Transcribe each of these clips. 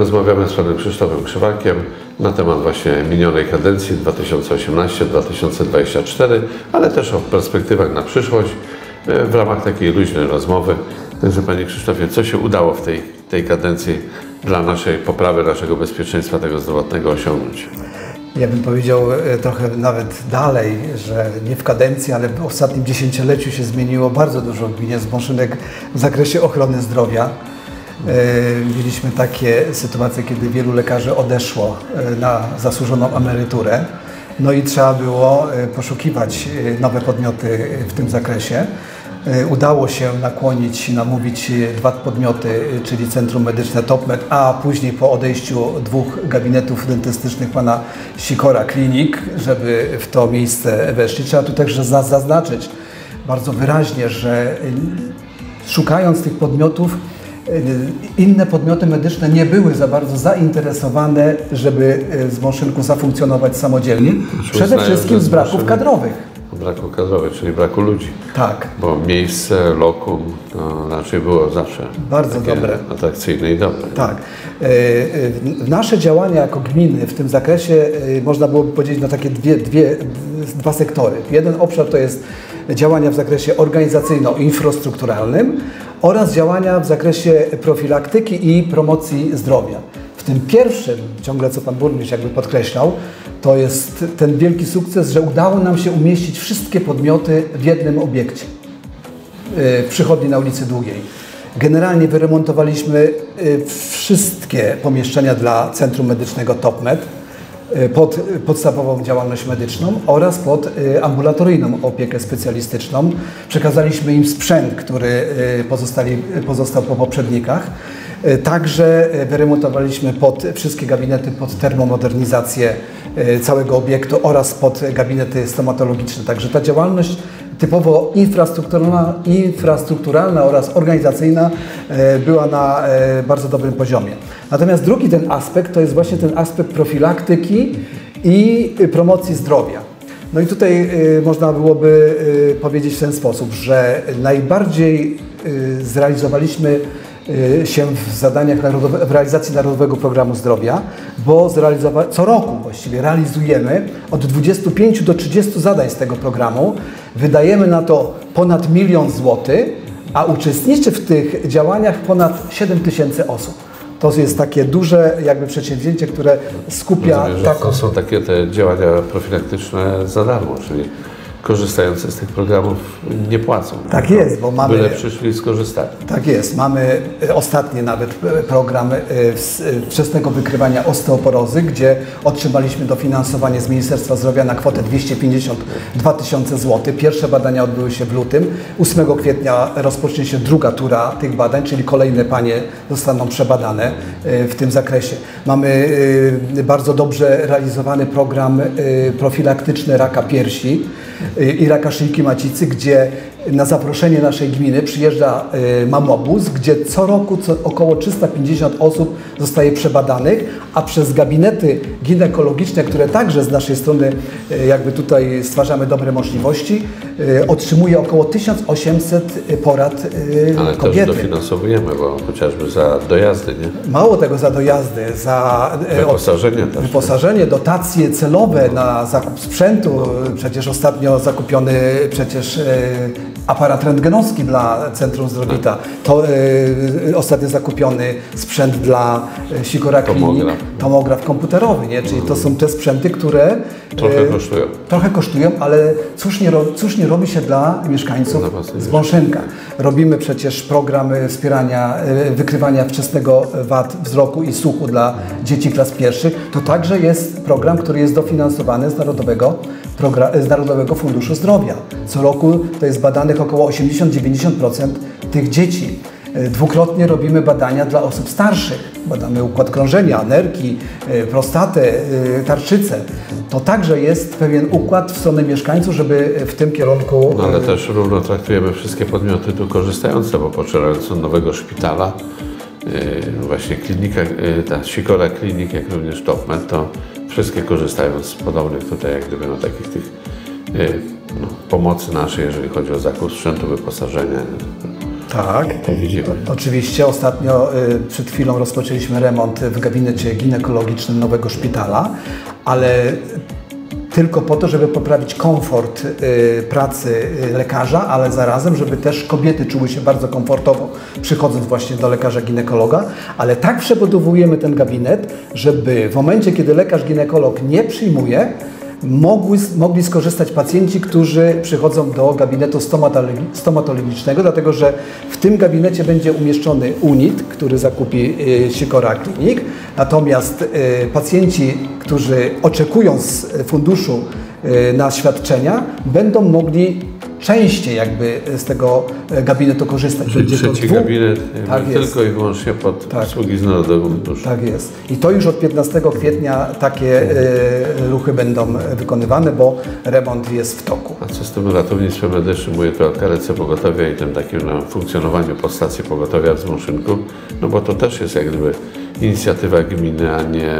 rozmawiamy z panem Krzysztofem Krzywakiem na temat właśnie minionej kadencji 2018-2024, ale też o perspektywach na przyszłość w ramach takiej luźnej rozmowy. Także panie Krzysztofie, co się udało w tej kadencji dla naszej poprawy naszego bezpieczeństwa tego zdrowotnego osiągnąć? Ja bym powiedział trochę nawet dalej, że nie w kadencji, ale w ostatnim dziesięcioleciu się zmieniło bardzo dużo w gminie Zbąszynek w zakresie ochrony zdrowia. Mieliśmy takie sytuacje, kiedy wielu lekarzy odeszło na zasłużoną emeryturę. No i trzeba było poszukiwać nowe podmioty w tym zakresie. Udało się namówić dwa podmioty, czyli Centrum Medyczne TopMed, a później po odejściu dwóch gabinetów dentystycznych pana Sikora Klinik, żeby w to miejsce weszli. Trzeba tu także zaznaczyć bardzo wyraźnie, że szukając tych podmiotów, inne podmioty medyczne nie były za bardzo zainteresowane, żeby w Zbąszynku zafunkcjonować samodzielnie. Przede wszystkim z braków kadrowych. Braku kadrowych, czyli braku ludzi. Tak. Bo miejsce, lokum raczej było zawsze bardzo dobre, atrakcyjne i dobre. Tak. Nasze działania jako gminy w tym zakresie można byłoby podzielić na takie dwa sektory. Jeden obszar to jest działania w zakresie organizacyjno-infrastrukturalnym oraz działania w zakresie profilaktyki i promocji zdrowia. W tym pierwszym, ciągle co pan burmistrz jakby podkreślał, to jest ten wielki sukces, że udało nam się umieścić wszystkie podmioty w jednym obiekcie w przychodni na ulicy Długiej. Generalnie wyremontowaliśmy wszystkie pomieszczenia dla Centrum Medycznego TopMed pod podstawową działalność medyczną oraz pod ambulatoryjną opiekę specjalistyczną. Przekazaliśmy im sprzęt, który pozostał po poprzednikach. Także wyremontowaliśmy wszystkie gabinety pod termomodernizację całego obiektu oraz pod gabinety stomatologiczne. Także ta działalność typowo infrastrukturalna oraz organizacyjna była na bardzo dobrym poziomie. Natomiast drugi ten aspekt to jest właśnie ten aspekt profilaktyki i promocji zdrowia. No i tutaj można byłoby powiedzieć w ten sposób, że najbardziej zrealizowaliśmy się w zadaniach w realizacji Narodowego Programu Zdrowia, bo co roku właściwie realizujemy od 25 do 30 zadań z tego programu. Wydajemy na to ponad 1 000 000 złotych, a uczestniczy w tych działaniach ponad 7 000 osób. To jest takie duże jakby przedsięwzięcie, które skupia... To są takie te działania profilaktyczne za darmo, czyli korzystający z tych programów nie płacą. Tak jest, bo mamy... Byle przyszli i skorzystali. Tak jest. Mamy ostatni nawet program wczesnego wykrywania osteoporozy, gdzie otrzymaliśmy dofinansowanie z Ministerstwa Zdrowia na kwotę 252 000 złotych. Pierwsze badania odbyły się w lutym. 8 kwietnia rozpocznie się druga tura tych badań, czyli kolejne panie zostaną przebadane w tym zakresie. Mamy bardzo dobrze realizowany program profilaktyczny raka piersi i raka szyjki macicy, gdzie na zaproszenie naszej gminy przyjeżdża mamobus, gdzie co roku około 350 osób zostaje przebadanych, a przez gabinety ginekologiczne, które także z naszej strony jakby tutaj stwarzamy dobre możliwości, otrzymuje około 1800 porad ale kobiety. Ale też dofinansowujemy, bo chociażby za dojazdy, nie? Mało tego, za dojazdy, za wyposażenie, dotacje celowe na zakup sprzętu. Przecież ostatnio zakupiony aparat rentgenowski dla Centrum Zdrowita. To ostatnio zakupiony sprzęt dla Sikora Klinik, tomograf komputerowy, nie? Czyli to są te sprzęty, które trochę kosztują, ale cóż nie robi się dla mieszkańców Zbąszynka. Robimy przecież programy wspierania, wykrywania wczesnego wad wzroku i słuchu dla dzieci klas pierwszych. To także jest program, który jest dofinansowany z Narodowego Funduszu Zdrowia. Co roku to jest badanych około 80-90% tych dzieci. Dwukrotnie robimy badania dla osób starszych. Badamy układ krążenia, nerki, prostatę, tarczycę. To także jest pewien układ w stronę mieszkańców, żeby w tym kierunku... No ale też równo traktujemy wszystkie podmioty tu korzystające, bo poczynając od nowego szpitala, właśnie klinika, ta Sikora Klinik, jak również TopMed, to wszystkie korzystają z podobnych tutaj jak gdyby takich tych pomocy naszej, jeżeli chodzi o zakup sprzętu, wyposażenia. Tak. To widzimy. Oczywiście ostatnio, przed chwilą rozpoczęliśmy remont w gabinecie ginekologicznym nowego szpitala, ale tylko po to, żeby poprawić komfort pracy lekarza, ale zarazem, żeby też kobiety czuły się bardzo komfortowo, przychodząc właśnie do lekarza ginekologa, ale tak przebudowujemy ten gabinet, żeby w momencie, kiedy lekarz ginekolog nie mogli skorzystać pacjenci, którzy przychodzą do gabinetu stomatologicznego, dlatego że w tym gabinecie będzie umieszczony unit, który zakupi Sikora Clinic, natomiast pacjenci, którzy oczekują z funduszu na świadczenia, będą mogli częściej jakby z tego gabinetu korzystać. Czyli trzeci gabinet tak tylko i wyłącznie pod usługi z Narodowego Funduszu. Tak jest. I to już od 15 kwietnia takie ruchy będą wykonywane, bo remont jest w toku. A co z tym ratownictwem medycznym? Mówię tu o karetce pogotowia i tym takim funkcjonowaniu podstacji pogotowia w Zmąszynku, no bo to też jest jak gdyby inicjatywa gminy, a nie,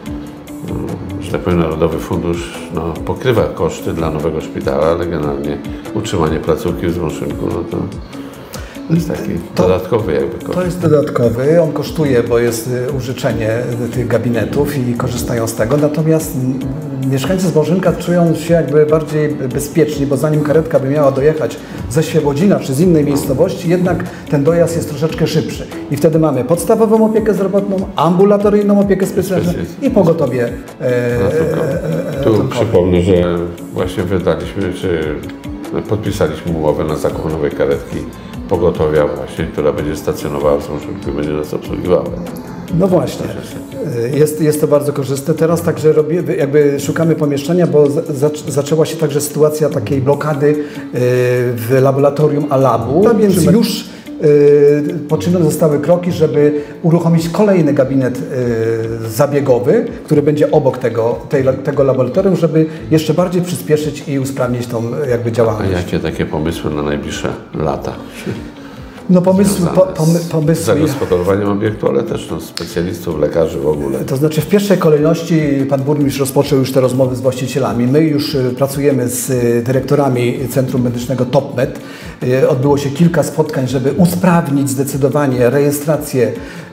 że tak powiem, Narodowy Fundusz pokrywa koszty dla nowego szpitala, ale generalnie utrzymanie placówki w Zmąszynku, to jest taki dodatkowy jakby koszt. To jest dodatkowy, on kosztuje, bo jest użyczenie tych gabinetów i korzystają z tego, natomiast mieszkańcy Zmąszynka czują się jakby bardziej bezpieczni, bo zanim karetka by miała dojechać ze Świebodzina czy z innej miejscowości, jednak ten dojazd jest troszeczkę szybszy. I wtedy mamy podstawową opiekę zdrowotną, ambulatoryjną opiekę specjalną i pogotowie. Tu przypomnę, że właśnie wydaliśmy, czy podpisaliśmy umowę na zakup nowej karetki pogotowia właśnie, która będzie stacjonowała w Zmąszynku i będzie nas obsługiwała. No właśnie, jest to bardzo korzystne. Teraz także szukamy pomieszczenia, bo zaczęła się także sytuacja takiej blokady w laboratorium Alabu, więc już poczynione zostały kroki, żeby uruchomić kolejny gabinet zabiegowy, który będzie obok tego laboratorium, żeby jeszcze bardziej przyspieszyć i usprawnić tą jakby działalność. A jakie takie pomysły na najbliższe lata? No pomysły... Zagospodarowaniem obiektu, ale też specjalistów, lekarzy w ogóle. To znaczy w pierwszej kolejności pan burmistrz rozpoczął już te rozmowy z właścicielami. My już pracujemy z dyrektorami Centrum Medycznego TopMed. Odbyło się kilka spotkań, żeby usprawnić zdecydowanie rejestrację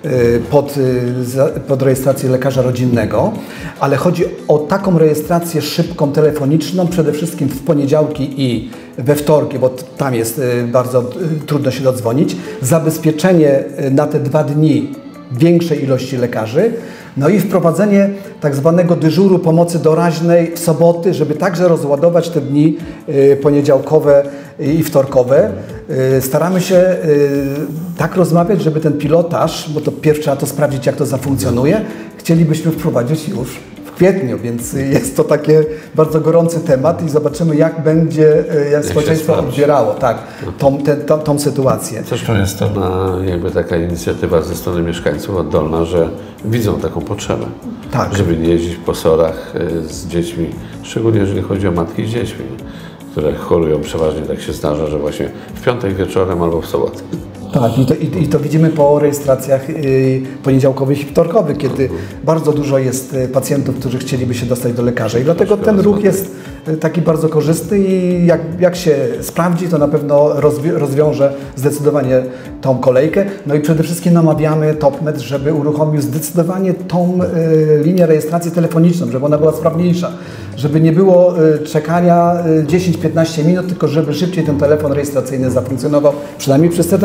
pod rejestrację lekarza rodzinnego, ale chodzi o taką rejestrację szybką, telefoniczną, przede wszystkim w poniedziałki i we wtorki, bo tam jest bardzo trudno się dodzwonić, zabezpieczenie na te 2 dni większej ilości lekarzy, no i wprowadzenie tak zwanego dyżuru pomocy doraźnej w soboty, żeby także rozładować te dni poniedziałkowe i wtorkowe. Staramy się tak rozmawiać, żeby ten pilotaż, bo to pierw trzeba to sprawdzić, jak to zafunkcjonuje, chcielibyśmy wprowadzić już w kwietniu, więc jest to taki bardzo gorący temat i zobaczymy, jak będzie społeczeństwo odbierało tą sytuację. Zresztą jest to jakby taka inicjatywa ze strony mieszkańców oddolna, że widzą taką potrzebę, żeby nie jeździć po SOR-ach z dziećmi, szczególnie jeżeli chodzi o matki z dziećmi, które chorują przeważnie, tak się zdarza, że właśnie w piątek wieczorem albo w sobotę. Tak, i to widzimy po rejestracjach poniedziałkowych i wtorkowych, kiedy bardzo dużo jest pacjentów, którzy chcieliby się dostać do lekarza i dlatego ten ruch jest taki bardzo korzystny i jak się sprawdzi, to na pewno rozwiąże zdecydowanie tą kolejkę. No i przede wszystkim namawiamy TopMed, żeby uruchomił zdecydowanie tą linię rejestracji telefoniczną, żeby ona była sprawniejsza, żeby nie było czekania 10-15 minut, tylko żeby szybciej ten telefon rejestracyjny zafunkcjonował, przynajmniej przez te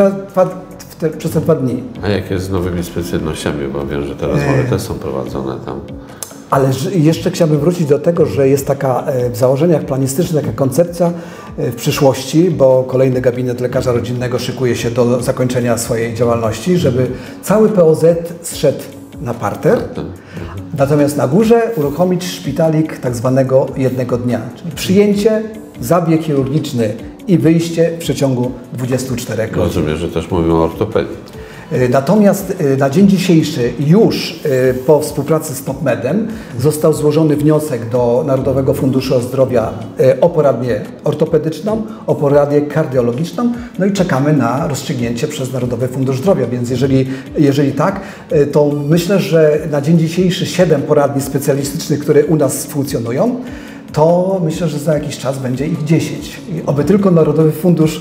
2 dni. A jak jest z nowymi specjalnościami, bo wiem, że te rozmowy też są prowadzone tam. Ale jeszcze chciałbym wrócić do tego, że jest taka w założeniach planistycznych taka koncepcja w przyszłości, bo kolejny gabinet lekarza rodzinnego szykuje się do zakończenia swojej działalności, żeby cały POZ zszedł na parter, natomiast na górze uruchomić szpitalik tak zwanego jednego dnia, czyli przyjęcie, zabieg chirurgiczny i wyjście w przeciągu 24 godzin. Rozumiem, że też mówimy o ortopedii. Natomiast na dzień dzisiejszy już po współpracy z TopMedem został złożony wniosek do Narodowego Funduszu Zdrowia o poradnię ortopedyczną, o poradnię kardiologiczną, no i czekamy na rozstrzygnięcie przez Narodowy Fundusz Zdrowia, więc jeżeli tak, to myślę, że na dzień dzisiejszy 7 poradni specjalistycznych, które u nas funkcjonują, to myślę, że za jakiś czas będzie ich 10. I oby tylko Narodowy Fundusz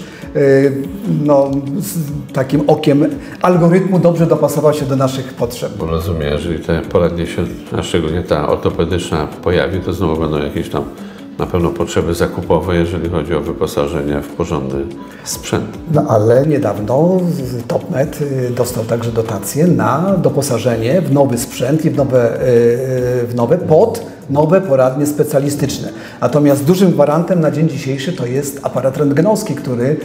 z takim okiem algorytmu dobrze dopasował się do naszych potrzeb. Bo rozumiem, jeżeli te poradnie się, a szczególnie ta ortopedyczna pojawi, to znowu będą jakieś tam na pewno potrzeby zakupowe, jeżeli chodzi o wyposażenie w porządny sprzęt. No ale niedawno TopMed dostał także dotację na doposażenie w nowy sprzęt i w nowe poradnie specjalistyczne. Natomiast dużym gwarantem na dzień dzisiejszy to jest aparat rentgenowski, który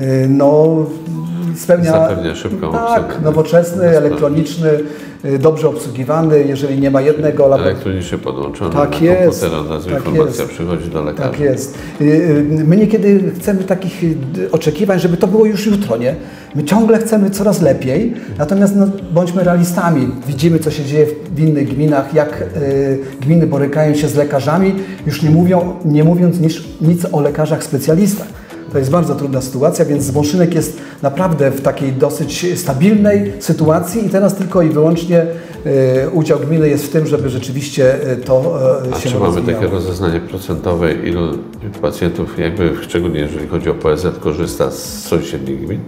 zapewnia szybką obsługę. Nowoczesny, elektroniczny, dobrze obsługiwany, jeżeli nie ma jednego... Elektronicznie podłączony do komputera, od razu informacja przychodzi do lekarza. Tak jest. My niekiedy chcemy takich oczekiwań, żeby to było już jutro, nie? My ciągle chcemy coraz lepiej, natomiast bądźmy realistami. Widzimy, co się dzieje w innych gminach, jak gminy borykają się z lekarzami, już nie mówiąc nic o lekarzach specjalistach. To jest bardzo trudna sytuacja, więc Zbąszynek jest naprawdę w takiej dosyć stabilnej sytuacji i teraz tylko i wyłącznie udział gminy jest w tym, żeby rzeczywiście to się rozwijało. Czy mamy takie rozeznanie procentowe, ilu pacjentów, szczególnie jeżeli chodzi o POZ, korzysta z sąsiednich gmin?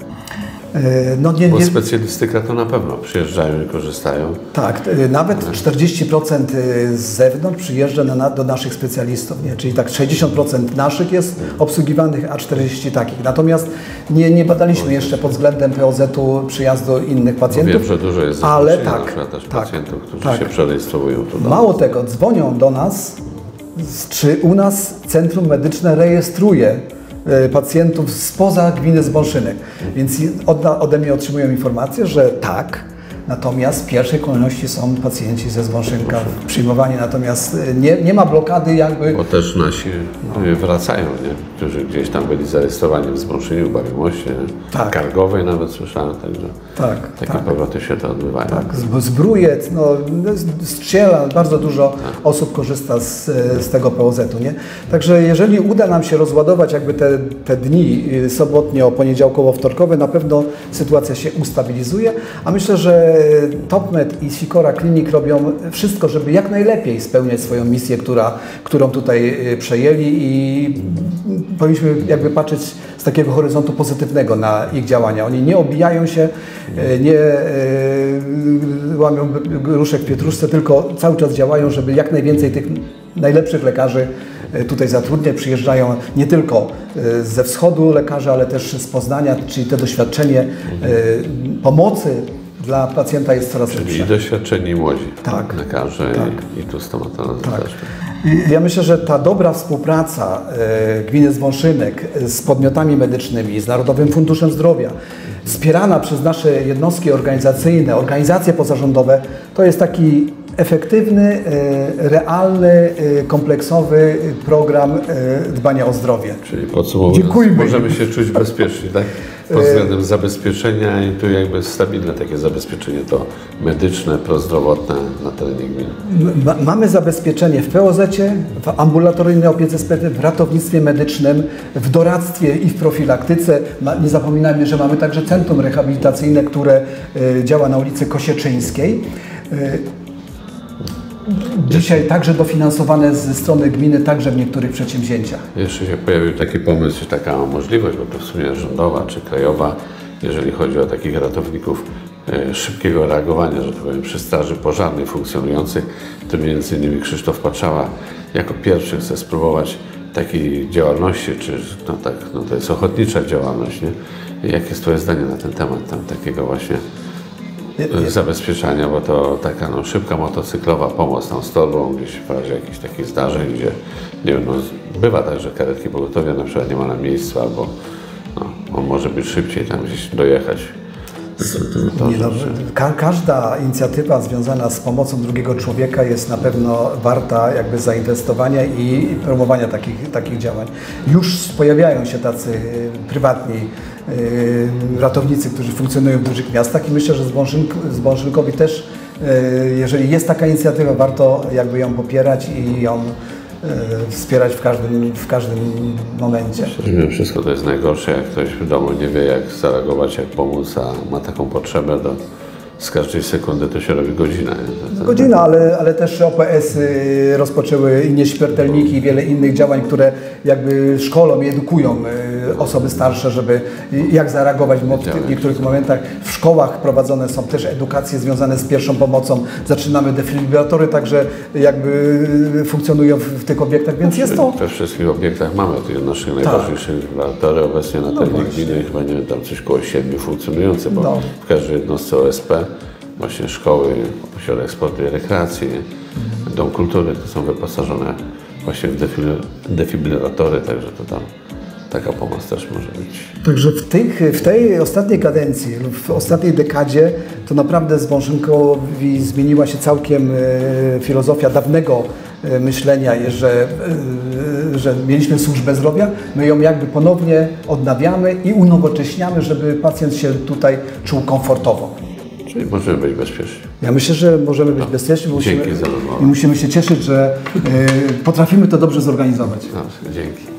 Bo specjalistyka to na pewno przyjeżdżają i korzystają. Tak, nawet 40% z zewnątrz przyjeżdża do naszych specjalistów, nie? Czyli tak 60% naszych jest obsługiwanych, a 40% takich. Natomiast nie badaliśmy jeszcze pod względem POZ-u przyjazdu innych pacjentów. Wiem, że dużo jest ale pacjentów, którzy się przerejestrowują tu. Mało tego, dzwonią do nas, czy u nas Centrum Medyczne rejestruje pacjentów spoza gminy Zbąszynek. Więc ode mnie otrzymują informację, że tak, natomiast w pierwszej kolejności są pacjenci ze Zbąszynka przyjmowani, natomiast nie ma blokady jakby... Bo też nasi wracają, nie? Którzy gdzieś tam byli zarejestrowani w Zbąszyniu, w Bawimoście, Kargowej nawet słyszałem, także takie powroty się to odbywają. Tak, Zbrójec, Strzela, bardzo dużo osób korzysta z tego POZ-u, nie? Także jeżeli uda nam się rozładować jakby te dni sobotnio-poniedziałkowo-wtorkowe, na pewno sytuacja się ustabilizuje, a myślę, że TopMed i Sikora Klinik robią wszystko, żeby jak najlepiej spełniać swoją misję, którą tutaj przejęli i powinniśmy jakby patrzeć z takiego horyzontu pozytywnego na ich działania. Oni nie obijają się, nie łamią gruszek w pietruszce, tylko cały czas działają, żeby jak najwięcej tych najlepszych lekarzy tutaj zatrudniać. Przyjeżdżają nie tylko ze wschodu lekarze, ale też z Poznania, czyli to doświadczenie pomocy dla pacjenta jest coraz lepsze. Czyli doświadczeni młodzi lekarze i tu stomatolodzy też. Ja myślę, że ta dobra współpraca gminy Zbąszynek z podmiotami medycznymi, z Narodowym Funduszem Zdrowia, wspierana przez nasze jednostki organizacyjne, organizacje pozarządowe, to jest taki efektywny, realny, kompleksowy program dbania o zdrowie. Czyli podsumowując, możemy się czuć bezpiecznie, tak? Pod względem zabezpieczenia i tu jakby stabilne takie zabezpieczenie to medyczne, prozdrowotne na terenie gminy. Mamy zabezpieczenie w POZ-cie, w ambulatoryjnej opiece specjalnej, w ratownictwie medycznym, w doradztwie i w profilaktyce. Nie zapominajmy, że mamy także centrum rehabilitacyjne, które działa na ulicy Kosieczyńskiej. Dzisiaj także dofinansowane ze strony gminy, także w niektórych przedsięwzięciach. Jeszcze się pojawił taki pomysł, taka możliwość, bo to w sumie rządowa czy krajowa, jeżeli chodzi o takich ratowników szybkiego reagowania, że to powiem, przy straży pożarnej funkcjonujących, to między innymi Krzysztof Patrzała jako pierwszy chce spróbować takiej działalności, czy to jest ochotnicza działalność, nie? Jakie jest Twoje zdanie na ten temat, takiego właśnie zabezpieczania, bo to taka szybka motocyklowa pomoc z torbą gdzieś w razie jakichś takich zdarzeń, gdzie nie wiem, bywa tak, że karetki pogotowia na przykład nie ma na miejscu, albo on może być szybciej tam gdzieś dojechać. Każda inicjatywa związana z pomocą drugiego człowieka jest na pewno warta jakby zainwestowania i promowania takich działań. Już pojawiają się tacy prywatni ratownicy, którzy funkcjonują w dużych miastach i myślę, że Zbąszynkowi też, jeżeli jest taka inicjatywa, warto jakby ją popierać i ją wspierać w każdym momencie. Mimo wszystko to jest najgorsze, jak ktoś w domu nie wie, jak zareagować, jak pomóc, a ma taką potrzebę, z każdej sekundy to się robi godzina. Nie? Godzina, ale też OPS-y rozpoczęły i nieśmiertelniki i wiele innych działań, które jakby szkolą i edukują osoby starsze, żeby jak zareagować w niektórych momentach. W szkołach prowadzone są też edukacje związane z pierwszą pomocą. Zaczynamy defibrylatory, także jakby funkcjonują w tych obiektach, więc jest to... We wszystkich obiektach mamy tych naszych najważniejszych defibrylatory. Obecnie na terenie gminy chyba nie wiem, tam coś koło 7 funkcjonujące, bo w każdej jednostce OSP właśnie szkoły, ośrodek sportu i rekreacji, dom kultury to są wyposażone właśnie w defibrylatory, także to tam taka pomoc też może być. Także w tej ostatniej kadencji lub w ostatniej dekadzie to naprawdę z Wążynkowi zmieniła się całkiem filozofia dawnego myślenia, że mieliśmy służbę zdrowia, my ją jakby ponownie odnawiamy i unowocześniamy, żeby pacjent się tutaj czuł komfortowo. Czyli możemy być bezpieczni. Ja myślę, że możemy być bezpieczni Dzięki za rozmowę. i musimy się cieszyć, że potrafimy to dobrze zorganizować. No, dzięki.